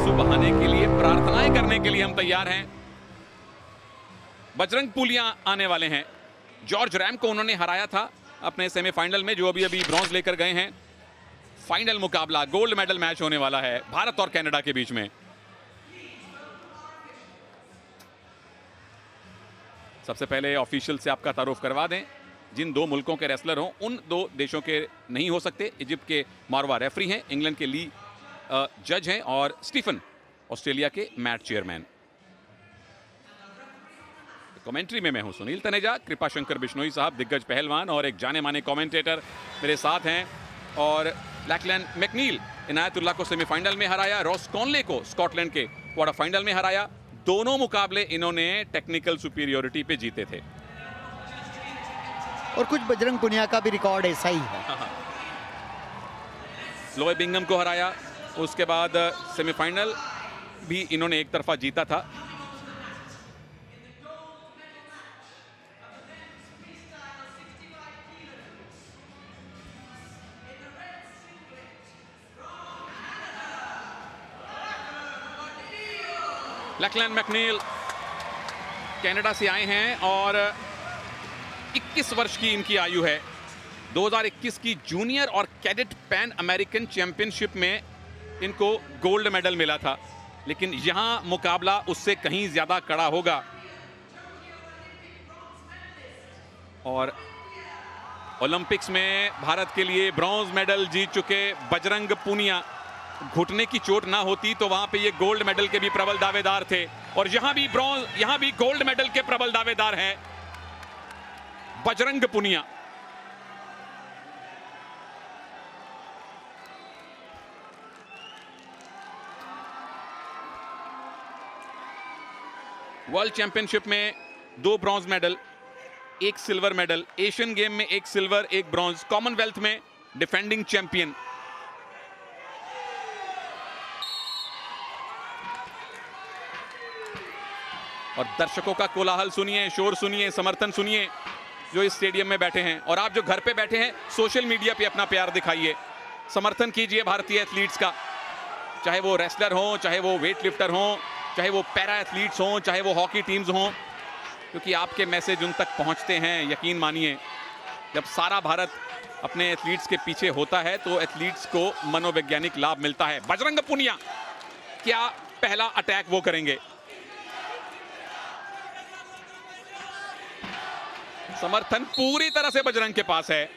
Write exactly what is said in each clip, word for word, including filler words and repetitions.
आंसू बहाने के लिए, प्रार्थनाएं करने के लिए हम तैयार हैं। बजरंग पुनिया आने वाले हैं। जॉर्ज रैम को उन्होंने हराया था अपने सेमीफाइनल में, जो अभी अभी ब्रॉन्ज लेकर गए हैं। फाइनल मुकाबला, गोल्ड मेडल मैच होने वाला है भारत और कनाडा के बीच में। सबसे पहले ऑफिशियल से आपका तारुफ करवा दें। जिन दो मुल्कों के रेसलर हों, उन दो देशों के नहीं हो सकते। इजिप्ट के मारवा रेफरी हैं, इंग्लैंड के ली जज हैं और स्टीफन ऑस्ट्रेलिया के मैट चेयरमैन। कमेंट्री में मैं हूं सुनील तनेजा, कृपा शंकर बिश्नोई साहब दिग्गज पहलवान और एक जाने माने कमेंटेटर मेरे साथ हैं। और लैकलैन मैकनील इनायतुल्लाह को सेमीफाइनल में हराया, रॉस कॉनले को स्कॉटलैंड के क्वार्टर फाइनल में हराया। दोनों मुकाबले इन्होंने टेक्निकल सुपीरियोरिटी पे जीते थे। और कुछ बजरंग पुनिया का भी रिकॉर्ड ऐसा ही है। लोए बिंगम को हराया, उसके बाद सेमीफाइनल भी इन्होंने एक तरफा जीता था। लैकलैन मैकनील कनाडा से आए हैं और इक्कीस वर्ष की इनकी आयु है। दो हज़ार इक्कीस की जूनियर और कैडेट पैन अमेरिकन चैंपियनशिप में इनको गोल्ड मेडल मिला था, लेकिन यहां मुकाबला उससे कहीं ज्यादा कड़ा होगा। और ओलंपिक्स में भारत के लिए ब्रॉन्ज मेडल जीत चुके बजरंग पुनिया, घुटने की चोट ना होती तो वहां पे ये गोल्ड मेडल के भी प्रबल दावेदार थे। और यहां भी ब्रॉन्ज, यहां भी गोल्ड मेडल के प्रबल दावेदार हैं बजरंग पुनिया। वर्ल्ड चैंपियनशिप में दो ब्रॉन्ज मेडल, एक सिल्वर मेडल, एशियन गेम में एक सिल्वर एक ब्रॉन्ज, कॉमनवेल्थ में डिफेंडिंग चैंपियन। और दर्शकों का कोलाहल सुनिए, शोर सुनिए, समर्थन सुनिए जो इस स्टेडियम में बैठे हैं। और आप जो घर पे बैठे हैं, सोशल मीडिया पे अपना प्यार दिखाइए, समर्थन कीजिए भारतीय एथलीट्स का, चाहे वो रेसलर हों, चाहे वो वेट लिफ्टर हों, चाहे वो पैरा एथलीट्स हों, चाहे वो हॉकी टीम्स हों, क्योंकि आपके मैसेज उन तक पहुंचते हैं। यकीन मानिए, जब सारा भारत अपने एथलीट्स के पीछे होता है तो एथलीट्स को मनोवैज्ञानिक लाभ मिलता है। बजरंग पुनिया, क्या पहला अटैक वो करेंगे? समर्थन पूरी तरह से बजरंग के पास है।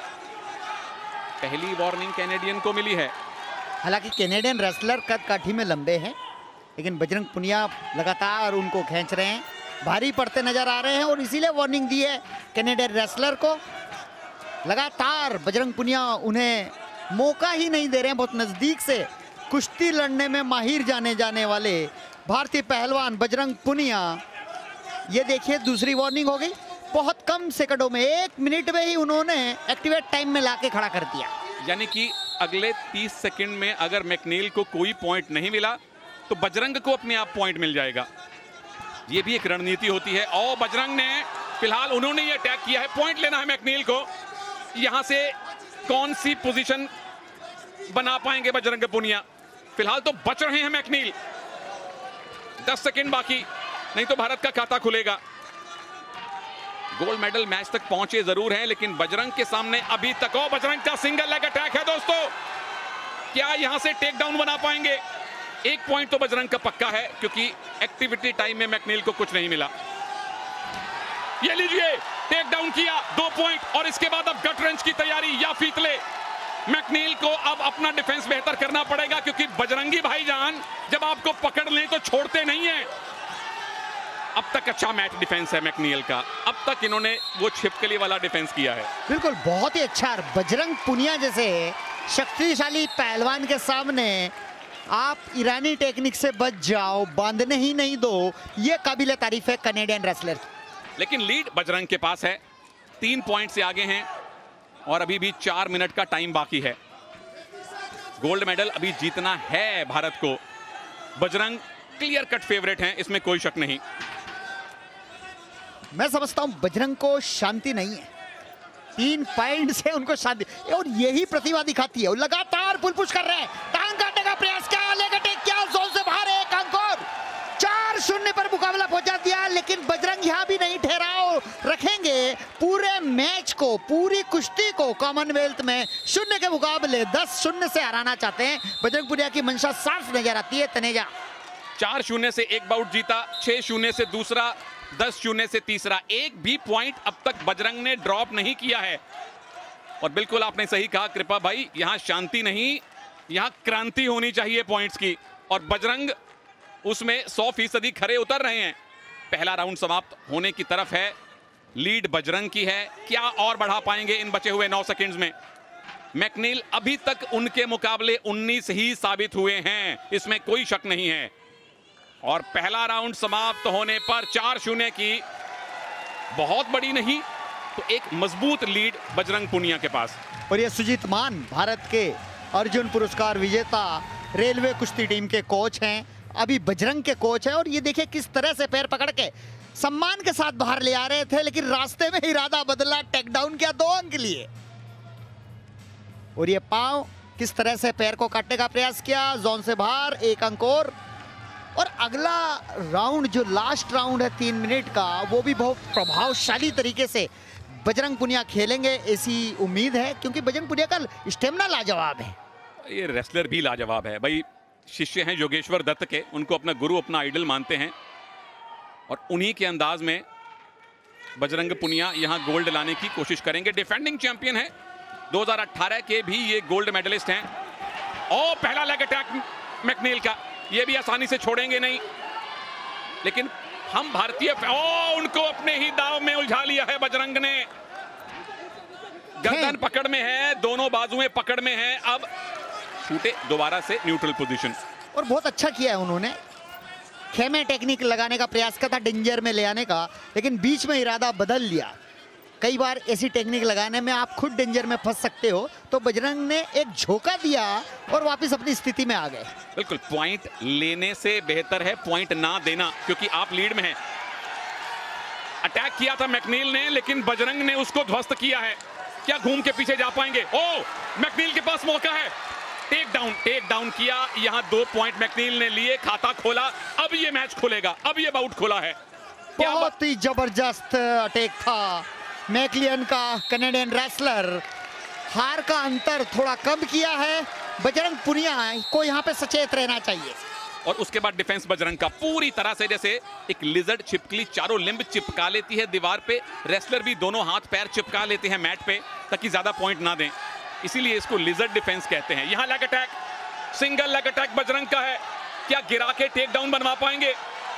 पहली वार्निंग कैनेडियन को मिली है। हालांकि कैनेडियन रेसलर कद काठी में लंबे हैं, लेकिन बजरंग पुनिया लगातार उनको खींच रहे हैं, भारी पड़ते नजर आ रहे हैं और इसीलिए वार्निंग दी है कैनेडियन रेसलर को। लगातार बजरंग पुनिया उन्हें मौका ही नहीं दे रहे हैं। बहुत नजदीक से कुश्ती लड़ने में माहिर जाने जाने वाले भारतीय पहलवान बजरंग पुनिया। ये देखिए, दूसरी वार्निंग हो गई। बहुत कम सेकंडों में, एक मिनट में ही उन्होंने एक्टिवेट टाइम में लाके खड़ा कर दिया। यानी कि अगले तीस सेकंड में अगर मैकनील को कोई पॉइंट नहीं मिला तो बजरंग को अपने आप पॉइंट मिल जाएगा। ये भी एक रणनीति होती है। और बजरंग ने फिलहाल उन्होंने ये अटैक किया है, पॉइंट लेना है मैकनील को। यहां से कौन सी पोजीशन बना पाएंगे बजरंग पुनिया? फिलहाल तो बच रहे हैं मैकनील। दस सेकंड बाकी, नहीं तो भारत का खाता खुलेगा। गोल्ड मेडल मैच तक पहुंचे जरूर हैं, लेकिन बजरंग के सामने अभी तक, और बजरंग का सिंगल लेग अटैक है दोस्तों। क्या यहां से टेक डाउन बना पाएंगे? एक पॉइंट तो बजरंग का पक्का है, क्योंकि एक्टिविटी टाइम में मैकनील को कुछ नहीं मिला। ये लीजिए, टेक डाउन किया, दो पॉइंट। और इसके बाद अब गट रेंज की तैयारी या फीतले। मैकनील को अब अपना डिफेंस बेहतर करना पड़ेगा, क्योंकि बजरंगी भाईजान जब आपको पकड़ लें तो छोड़ते नहीं है। अब तक अच्छा मैच डिफेंस है मैकनील का। अब तक इन्होंने वो छिपकली वाला डिफेंस किया है। बिल्कुल, बहुत ही अच्छा। बजरंग पुनिया जैसे शक्तिशाली पहलवान के सामने आप ईरानी टेक्निक से बच जाओ, बांधने ही नहीं दो, ये काबिल तारीफ है कनेडियन रेसलर। लेकिन लीड बजरंग के पास है, तीन पॉइंट से आगे हैं और अभी भी चार मिनट का टाइम बाकी है। गोल्ड मेडल अभी जीतना है भारत को। बजरंग क्लियर कट फेवरेट हैं, इसमें कोई शक नहीं। मैं समझता हूं बजरंग को शांति नहीं है, तीन पॉइंट से उनको शांति, और यही प्रतिभा दिखाती है। लगातार पुल पुश कर रहे हैं, टांग काटने का प्रयास किया, लेग अटैक किया, जोर से बजरंग यहाँ भी नहीं ठहराव रखेंगे। पूरे मैच को, पूरी कुश्ती को कॉमनवेल्थ में शून्य के मुकाबले दस शून्य से हराना चाहते हैं। बजरंग पुनिया की मंशा साफ नजर आती है। तनेजा चार शून्य से एक बाउट जीता, छह शून्य से दूसरा, दस शून्य से तीसरा। एक भी पॉइंट अब तक बजरंग ने ड्रॉप नहीं किया है। और बिल्कुल आपने सही कहा कृपा भाई, यहां शांति नहीं, यहां क्रांति होनी चाहिए पॉइंट्स की। और बजरंग उसमें सौ फीसदी खरे उतर रहे हैं। पहला राउंड समाप्त होने की तरफ है, लीड बजरंग की है। क्या और बढ़ा पाएंगे इन बचे हुए नौ सेकंड्स में? मैकनील अभी तक उनके मुकाबले उन्नीस ही साबित हुए हैं, इसमें कोई शक नहीं है। और पहला राउंड समाप्त होने पर चार शून्य की बहुत बड़ी नहीं तो एक मजबूत लीड बजरंग पुनिया के पास। और ये सुजीत मान भारत के अर्जुन पुरस्कार विजेता रेलवे कुश्ती टीम के कोच हैं, अभी बजरंग के कोच हैं। और ये देखिए किस तरह से पैर पकड़ के सम्मान के साथ बाहर ले आ रहे थे, लेकिन रास्ते में इरादा बदला, टेक डाउन किया, दो अंक लिए। और ये पांव किस तरह से पैर को काटने का प्रयास किया, जोन से बाहर, एक अंक और। और अगला राउंड जो लास्ट राउंड है तीन मिनट का, वो भी बहुत प्रभावशाली तरीके से बजरंग पुनिया खेलेंगे ऐसी उम्मीद है, क्योंकि बजरंग पुनिया का स्टेमिना लाजवाब है। ये रेसलर भी लाजवाब है भाई। शिष्य हैं योगेश्वर दत्त के, उनको अपना गुरु, अपना आइडल मानते हैं। और उन्हीं के अंदाज में बजरंग पुनिया यहां गोल्ड लाने की कोशिश करेंगे। डिफेंडिंग चैंपियन है, दो हज़ार अठारह के भी ये गोल्ड मेडलिस्ट हैं। और पहला लेग अटैक मैकनील का, ये भी आसानी से छोड़ेंगे नहीं। लेकिन हम भारतीय, ओ उनको अपने ही दाव में उलझा लिया है बजरंग ने। गर्दन पकड़ में है, दोनों बाजुएं पकड़ में हैं। अब छूटे दोबारा से न्यूट्रल पोजीशन। और बहुत अच्छा किया है उन्होंने, खेमे टेक्निक लगाने का प्रयास किया था, डेंजर में ले आने का, लेकिन बीच में इरादा बदल लिया। कई बार ऐसी टेक्निक लगाने में आप खुद डेंजर में फंस सकते हो, तो बजरंग ने एक झोंका दिया और वापस अपनी स्थिति में आ गए। बिल्कुल, पॉइंट लेने से बेहतर है पॉइंट ना देना, क्योंकि आप लीड में हैं। अटैक किया था मैकनील ने, लेकिन बजरंग ने उसको ध्वस्त किया है। क्या घूम के पीछे जा पाएंगे? ओ, मैकनील के पास मौका है, टेक डाउन, टेक डाउन किया। यहां दो पॉइंट मैकनील ने लिए, खाता खोला। अब ये मैच खुलेगा, अब ये बाउट खुला है। बहुत ही जबरदस्त अटैक था मैकलियन का। कनाडियन रेसलर हार का अंतर थोड़ा कम किया है। बजरंग पुनिया को यहाँ पे सचेत रहना चाहिए। और उसके बाद डिफेंस बजरंग का पूरी तरह से, जैसे एक लिजर्ड छिपकली चारों लिंब चिपका लेती है दीवार पे, रेसलर भी दोनों हाथ पैर चिपका लेते हैं मैट पे ताकि ज्यादा पॉइंट ना दें। इसीलिए इसको लिजर्ड डिफेंस कहते हैं। यहां leg attack, single leg attack Bajrang का है। क्या गिरा के टेक डाउन बनवा पाएंगे?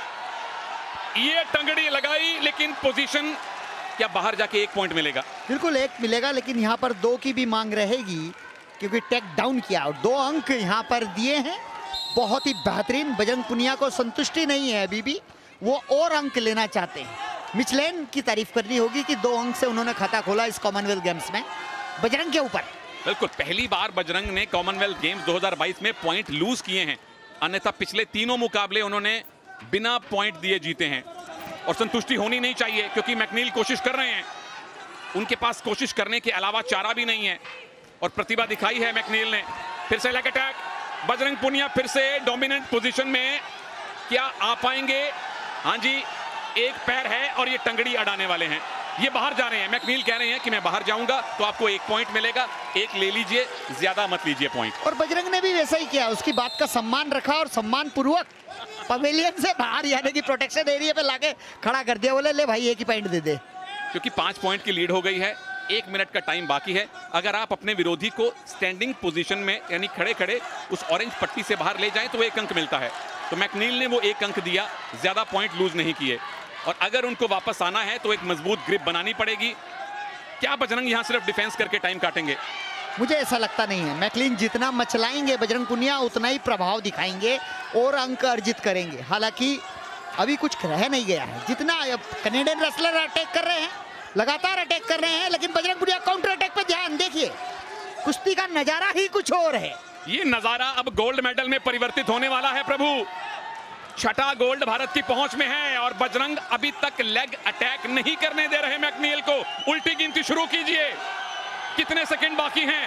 ये टंगड़ी लगाई, लेकिन पोजीशन, क्या बाहर जाके एक पॉइंट मिलेगा? बिल्कुल एक मिलेगा, लेकिन यहाँ पर दो की भी मांग रहेगी, क्योंकि टेक डाउन किया और दो अंक यहाँ पर दिए हैं। बहुत ही बेहतरीन। बजरंग पुनिया को संतुष्टि नहीं है अभी भी, वो और अंक लेना चाहते हैं। मिचलेन की तारीफ करनी होगी कि दो अंक से उन्होंने खाता खोला इस कॉमनवेल्थ गेम्स में बजरंग के ऊपर। बिल्कुल, पहली बार बजरंग ने कॉमनवेल्थ गेम्स दो हज़ार बाईस में पॉइंट लूज किए हैं, अन्यथा पिछले तीनों मुकाबले उन्होंने बिना पॉइंट दिए जीते हैं। और संतुष्टि होनी नहीं चाहिए, क्योंकि मैकनील कोशिश कर रहे हैं, उनके पास कोशिश करने के अलावा चारा भी नहीं है। और प्रतिभा दिखाई है मैकनील ने। फिर से लेग अटैक, बजरंग पुनिया फिर से डोमिनेंट पोजीशन में, क्या आ पाएंगे? हाँ जी, एक पैर है और ये टंगड़ी अड़ाने वाले हैं। ये बाहर जा रहे हैं, मैकनील कह रहे हैं कि मैं बाहर जाऊंगा तो आपको एक पॉइंट मिलेगा, एक ले लीजिए, ज्यादा मत लीजिए पॉइंट। और बजरंग ने भी वैसा ही किया, उसकी बात का सम्मान रखा और सम्मान पूर्वक पवेलियन से बाहर यानी कि प्रोटेक्शन एरिया पे लाके खड़ा कर दिया। बोले ले भाई एक ही पॉइंट दे दे, क्योंकि पांच पॉइंट की लीड हो गई है, एक मिनट का टाइम बाकी है। अगर आप अपने विरोधी को स्टैंडिंग पोजीशन में यानी खड़े खड़े उस ऑरेंज पट्टी से बाहर ले जाएं तो एक अंक मिलता है। तो मैकनील ने वो एक अंक दिया, ज्यादा पॉइंट लूज नहीं किए। और अगर उनको वापस आना है तो एक मजबूत ग्रिप बनानी पड़ेगी। क्या बजरंग यहां सिर्फ डिफेंस करके टाइम काटेंगे? मुझे ऐसा लगता नहीं है। मैकलिन जितना मचलाएंगे बजरंग पुनिया उतना ही प्रभाव दिखाएंगे और अंक अर्जित करेंगे। हालांकि अभी कुछ रह नहीं गया है। जितना कनाडियन रेसलर अटैक कर रहे हैं, लगातार अटैक कर रहे हैं, लेकिन बजरंग पुनिया काउंटर अटैक पे ध्यान देखिए, कुश्ती का नजारा ही कुछ और है। ये नजारा अब गोल्ड मेडल में परिवर्तित होने वाला है प्रभु। छठा गोल्ड भारत की पहुंच में है और बजरंग अभी तक लेग अटैक नहीं करने दे रहे मैकनील को। उल्टी गिनती शुरू कीजिए, कितने सेकंड बाकी हैं?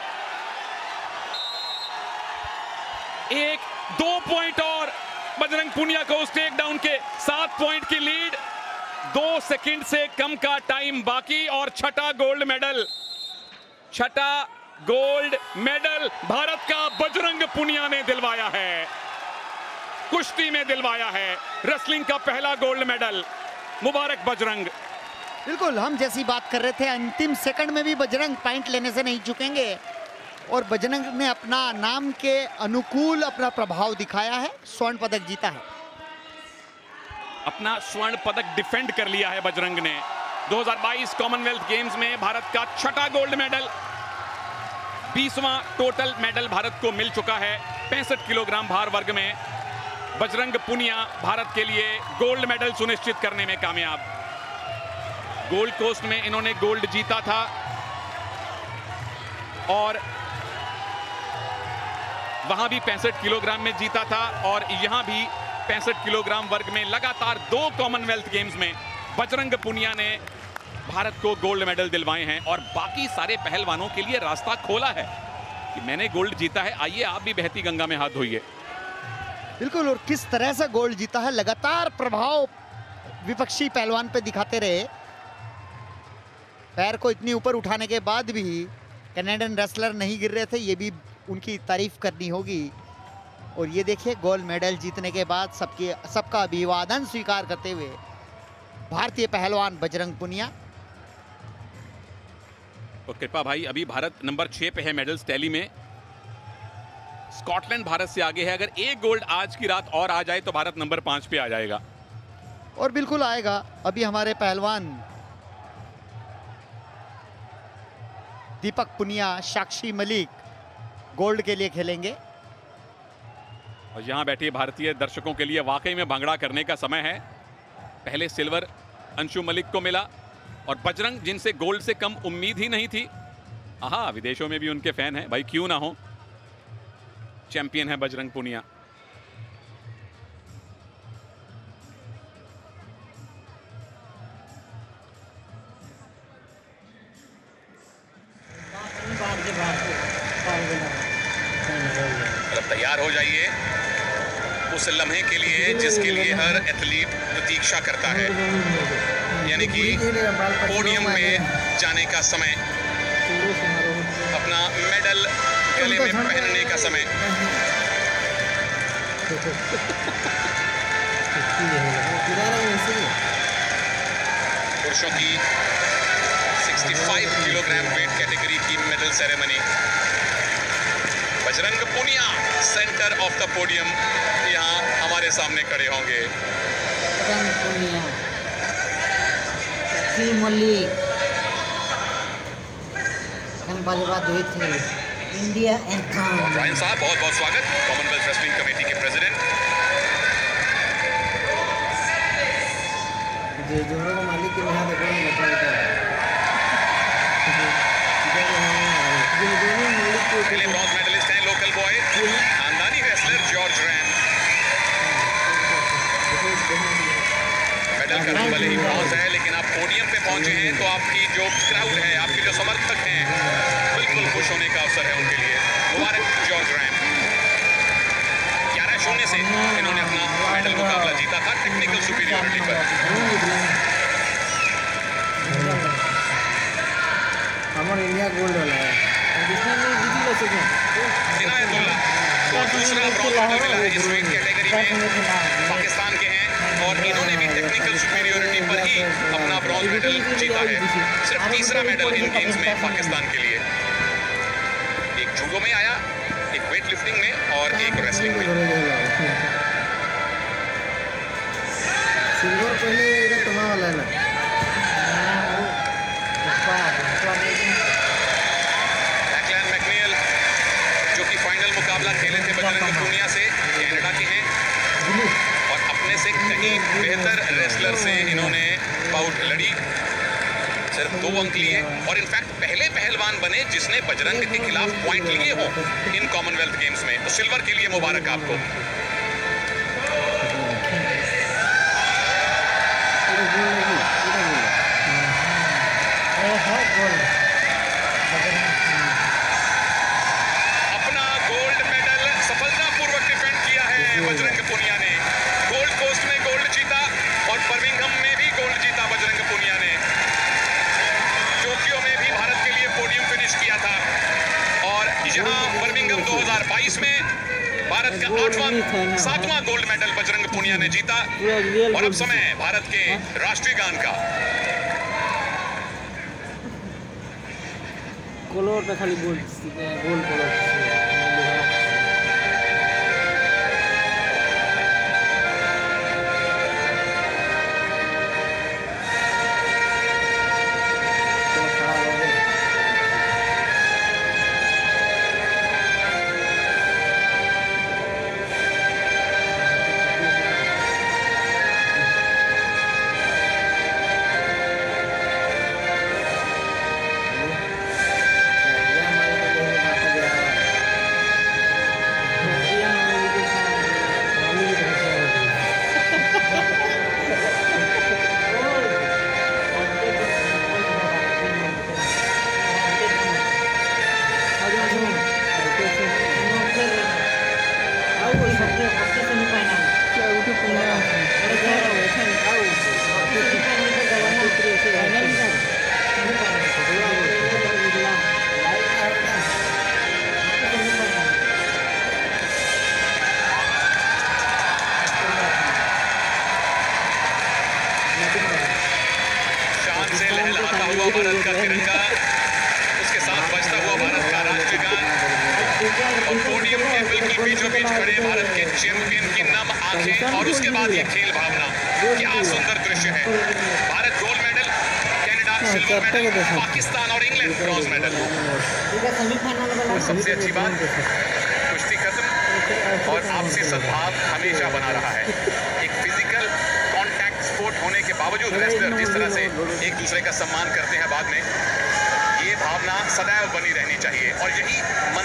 एक दो पॉइंट और बजरंग पुनिया को उस टेक डाउन के, सात पॉइंट की लीड। दो सेकंड से कम का टाइम बाकी और छठा गोल्ड मेडल, छठा गोल्ड मेडल भारत का बजरंग पुनिया ने दिलवाया है, कुश्ती में दिलवाया है, रेसलिंग का पहला गोल्ड मेडल। मुबारक बजरंग। बिल्कुल, हम जैसी बात कर रहे थे, अंतिम सेकंड में भी बजरंग पॉइंट लेने से नहीं चुकेंगे और बजरंग ने अपना नाम के अनुकूल अपना प्रभाव दिखाया है, स्वर्ण पदक जीता है, अपना स्वर्ण पदक डिफेंड कर लिया है बजरंग ने। दो हज़ार बाईस कॉमनवेल्थ गेम्स में भारत का छठा गोल्ड मेडल, बीसवां टोटल मेडल भारत को मिल चुका है। पैंसठ किलोग्राम भार वर्ग में बजरंग पुनिया भारत के लिए गोल्ड मेडल सुनिश्चित करने में कामयाब। गोल्ड कोस्ट में इन्होंने गोल्ड जीता था और वहां भी पैंसठ किलोग्राम में जीता था और यहां भी पैंसठ किलोग्राम वर्ग में लगातार दो कॉमनवेल्थ गेम्स में बजरंग पुनिया ने भारत को गोल्ड मेडल दिलवाए हैं और बाकी सारे पहलवानों के लिए रास्ता खोला है कि मैंने गोल्ड जीता है, आइए आप भी बहती गंगा में हाथ धोइए। बिल्कुल, और किस तरह से गोल्ड जीता है, लगातार प्रभाव विपक्षी पहलवान पे दिखाते रहे। पैर को इतनी ऊपर उठाने के बाद भी कनाडियन रेसलर नहीं गिर रहे थे, ये भी उनकी तारीफ करनी होगी। और ये देखिए, गोल्ड मेडल जीतने के बाद सबके सबका अभिवादन स्वीकार करते हुए भारतीय पहलवान बजरंग पुनिया। तो कृपा भाई, अभी भारत नंबर छह पे है मेडल्स टैली में, स्कॉटलैंड भारत से आगे है। अगर एक गोल्ड आज की रात और आ जाए तो भारत नंबर पांच पे आ जाएगा। और बिल्कुल आएगा। अभी हमारे पहलवान दीपक पुनिया, साक्षी मलिक गोल्ड के लिए खेलेंगे। और यहां बैठे भारतीय दर्शकों के लिए वाकई में भांगड़ा करने का समय है। पहले सिल्वर अंशु मलिक को मिला और बजरंग, जिनसे गोल्ड से कम उम्मीद ही नहीं थी। आहा, विदेशों में भी उनके फैन हैं भाई, क्यों ना हो। चैंपियन है बजरंग पुनिया। तैयार हो जाइए उस लम्हे के लिए जिसके लिए हर एथलीट प्रतीक्षा करता है, यानी कि पोडियम में जाने का समय, अपना मेडल गले में पहनने का समय। पुरुषों की पैंसठ किलोग्राम वेट कैटेगरी की medal ceremony. Bajrang Punia centre of the podium यहाँ हमारे सामने खड़े होंगे। इंडिया ब्रायन साहब, बहुत बहुत स्वागत, कॉमनवेल्थ रेसलिंग कमेटी के प्रेसिडेंट। दोनों को मालिक के यहाँ देखो पहले ब्रॉन्ज मेडलिस्ट हैं लोकल बॉय, खानदानी रेसलर जॉर्ज रैम। मेडल का भले ही ब्रॉन्ज है, लेकिन आप पोडियम पे पहुंचे हैं तो आपकी जो क्राउड है, आपके जो समर्थक हैं, बिल्कुल खुश होने का अवसर है उनके लिए। मुबारक जॉर्ज रैम। ग्यारह शून्य से इन्होंने अपना मेडल मुकाबला जीता था टेक्निकल सुपीरियरिटी पर। हमारे इंडिया गोल्ड वाला है। इनायतुल्लाह को दूसरा ब्रॉन्ज मेडल मिला है इस वेट कैटेगरी में, पाकिस्तान के हैं और इन्होंने भी टेक्निकल सुपीरियरिटी पर ही अपना ब्रॉन्ज मेडल जीता है। सिर्फ तीसरा मेडल इन गेम्स में पाकिस्तान के लिए। एक जूडो में आया, एक वेट लिफ्टिंग में और एक रेसलिंग में। सिल्वर पहले इधर तुम्हारा वाला है ना। फाइनल मुकाबला खेले थे बजरंग पुनिया से, कनाडा के हैं और अपने से कहीं बेहतर रेसलर से इन्होंने बाउट लड़ी, सिर्फ दो अंक लिए और इनफैक्ट पहले पहलवान बने जिसने बजरंग के खिलाफ पॉइंट लिए हो इन कॉमनवेल्थ गेम्स में। तो सिल्वर के लिए मुबारक आपको। बजरंग पुनिया ने गोल्ड कोस्ट में गोल्ड जीता और बर्मिंघम में भी गोल्ड जीता। भारत का आठवां सातवां गोल्ड मेडल बजरंग पुनिया ने जीता। और अब समय है भारत के राष्ट्रीय गान का। कलर पे खाली गोल गोल कलर भारत का तिरंगा, उसके साथ बजता हुआ भारत का राष्ट्रीय गान और पोडियम के बिल्कुल बीचों बीच खड़े भारत के चैंपियन की नम आंखें और उसके बाद ये खेल भावना, क्या सुंदर दृश्य है। Bharat gold medal, Canada silver medal, Pakistan और इंग्लैंड ब्रॉन्ज मेडल। सबसे अच्छी बात, कुश्ती खत्म और आपसी सद्भाव हमेशा बना रहा है। एक फिजिकल कॉन्टैक्ट स्पोर्ट होने के बावजूद रेसलर जिस तरह से एक दूसरे का सम्मान करते हैं बाद में, ये भावना सदैव बनी रहनी चाहिए और यही